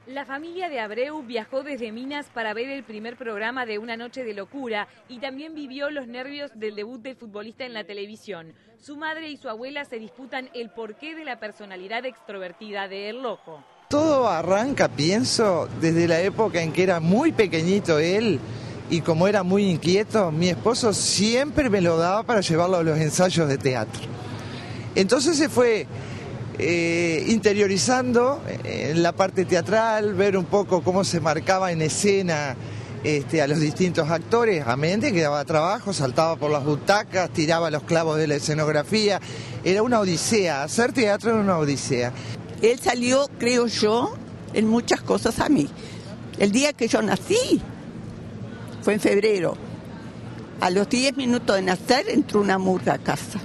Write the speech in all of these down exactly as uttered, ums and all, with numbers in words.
La familia de Abreu viajó desde Minas para ver el primer programa de Una Noche de Locura y también vivió los nervios del debut del futbolista en la televisión. Su madre y su abuela se disputan el porqué de la personalidad extrovertida de El Loco. Todo arranca, pienso, desde la época en que era muy pequeñito él y como era muy inquieto, mi esposo siempre me lo daba para llevarlo a los ensayos de teatro. Entonces se fue Eh, interiorizando en la parte teatral, ver un poco cómo se marcaba en escena este, a los distintos actores, a mente que daba trabajo, saltaba por las butacas, tiraba los clavos de la escenografía, era una odisea, hacer teatro era una odisea. Él salió, creo yo, en muchas cosas a mí. El día que yo nací, fue en febrero, a los diez minutos de nacer entró una murga a casa.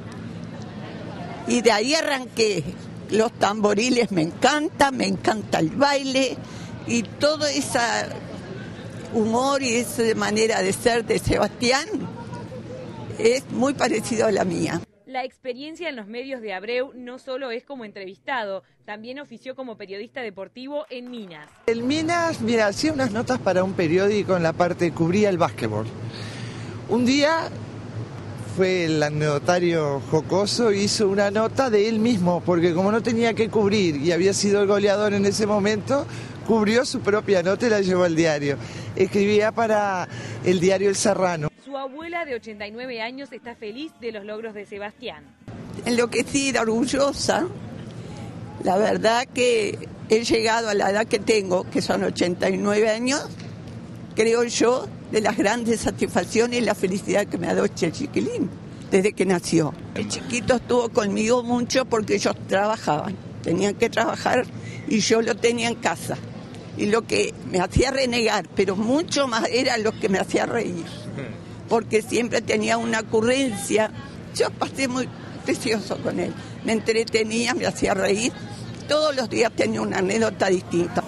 Y de ahí arranqué. Los tamboriles me encantan, me encanta el baile y todo ese humor y esa manera de ser de Sebastián es muy parecido a la mía. La experiencia en los medios de Abreu no solo es como entrevistado, también ofició como periodista deportivo en Minas. En Minas, mira, hacía unas notas para un periódico en la parte, cubría el básquetbol. Un día fue el anecdotario jocoso, hizo una nota de él mismo, porque como no tenía que cubrir y había sido el goleador en ese momento, cubrió su propia nota y la llevó al diario. Escribía para el diario El Serrano. Su abuela de ochenta y nueve años está feliz de los logros de Sebastián. Enloquecida, orgullosa. La verdad que he llegado a la edad que tengo, que son ochenta y nueve años, creo yo, de las grandes satisfacciones y la felicidad que me ha dado este chiquilín desde que nació. El chiquito estuvo conmigo mucho porque ellos trabajaban, tenían que trabajar y yo lo tenía en casa. Y lo que me hacía renegar, pero mucho más era lo que me hacía reír, porque siempre tenía una ocurrencia. Yo pasé muy precioso con él, me entretenía, me hacía reír, todos los días tenía una anécdota distinta.